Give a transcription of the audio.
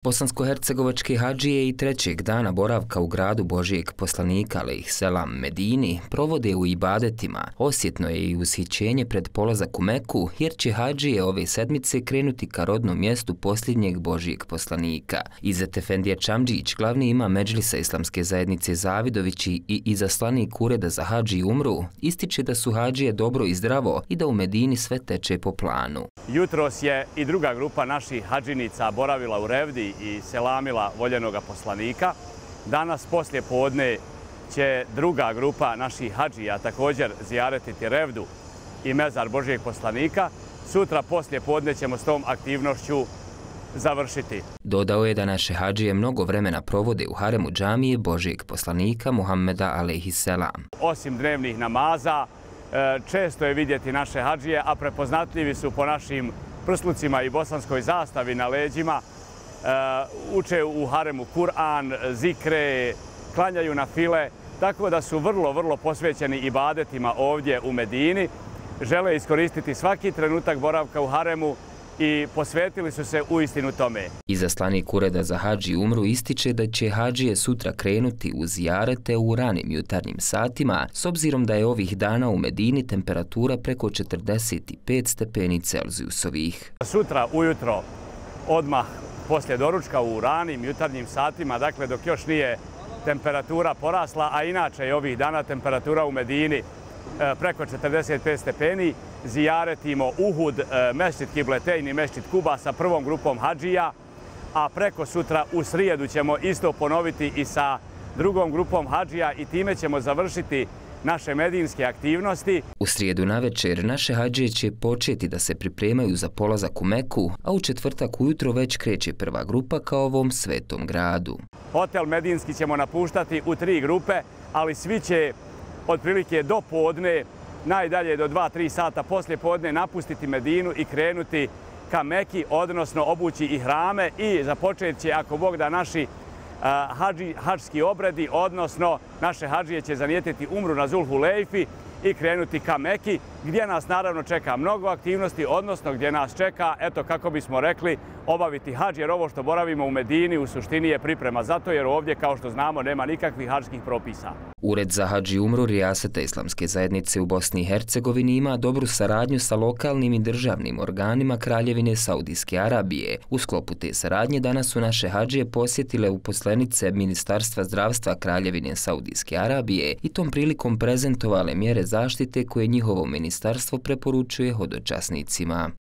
Bosansko-hercegovačke hadžije i trećeg dana boravka u gradu Božijeg poslanika alejhiselam Medini provode u ibadetima. Osjetno je i ushićenje pred polazak u Meku, jer će hadžije ove sedmice krenuti ka rodnom mjestu posljednjeg Božijeg poslanika. Izzet Efendija Čamdžić, glavni imam Medžlisa Islamske zajednice Zavidovići i izaslanik Ureda za hadž i umru, ističe da su hadžije dobro i zdravo i da u Medini sve teče po planu. Jutros je i druga grupa naših hadžinica boravila u Revdi i selamila voljenoga poslanika. Danas poslije podne će druga grupa naših hadžija također zijaretiti Revdu i mezar Božijeg poslanika. Sutra poslije podne ćemo s tom aktivnošću završiti. Dodao je da naše hadžije mnogo vremena provode u haremu džamije Božijeg poslanika Muhammeda alejhiselam. Osim dnevnih namaza, često je vidjeti naše hadžije, a prepoznatljivi su po našim prslucima i bosanskoj zastavi na leđima. Uče u haremu Kur'an, zikre, klanjaju na file, tako da su vrlo posvećeni ibadetima ovdje u Medini. Žele iskoristiti svaki trenutak boravka u haremu i posvetili su se uistinu tome. Izaslanik Ureda za hadž i umru ističe da će hadžije sutra krenuti u zijarete u ranim jutarnjim satima, s obzirom da je ovih dana u Medini temperatura preko 45 stepeni Celzijusovih. Sutra ujutro, odmah poslije doručka u ranim jutarnjim satima, dakle dok još nije temperatura porasla, a inače je ovih dana temperatura u Medini preko 45 stepeni, zijaretimo Uhud, Mešćid Kibletein i Mešćid Kuba sa prvom grupom hadžija, a preko sutra u srijedu ćemo isto ponoviti i sa drugom grupom hadžija i time ćemo završiti naše medinske aktivnosti. U srijedu navečer naše hadžije će početi da se pripremaju za polazak u Meku, a u četvrtak ujutro već kreće prva grupa ka ovom svetom gradu. Hotel Medinski ćemo napuštati u 3 grupe, ali svi će otprilike do podne, najdalje do 2-3 sata poslije podne napustiti Medinu i krenuti ka Meki, odnosno obući ihrame i započet će, ako Bog da, naši hadžski obredi, odnosno naše hadžije će zanijetiti umru na Zulhulejfi i krenuti ka Meki, gdje nas naravno čeka mnogo aktivnosti, odnosno gdje nas čeka, eto kako bismo rekli, obaviti hadž, jer ovo što boravimo u Medini u suštini je priprema zato, jer ovdje, kao što znamo, nema nikakvih hadžskih propisa. Ured za hadž i umru Rijaseta Islamske zajednice u Bosni i Hercegovini ima dobru saradnju sa lokalnim i državnim organima Kraljevine Saudijske Arabije. U sklopu te saradnje danas su naše hadžije posjetile uposlenice Ministarstva zdravstva Kraljevine Saudijske Arabije i tom prilikom prezentovale mjere zaštite koje njihovo ministarstvo preporučuje hodočasnicima.